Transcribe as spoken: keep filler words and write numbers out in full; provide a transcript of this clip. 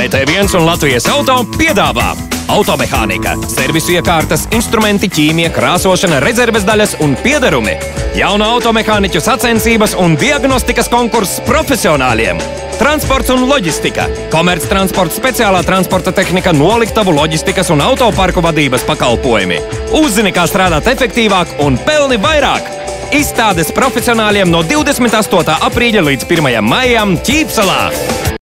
B T viens un Latvijas Auto piedāvā automehānika, servisu iekārtas, instrumenti, ķīmija, krāsošana, rezerves daļas un piederumi. Jauna automehāniķu sacensības un diagnostikas konkurss profesionāļiem. Transports un loģistika, komerctransports, speciālā transporta tehnika, noliktavu, loģistikas un autoparku vadības pakalpojumi. Uzzini, kā strādāt efektīvāk un pelni vairāk. Izstādes profesionāļiem no divdesmit astotā aprīļa līdz pirmajam maijam Ķīpsalā.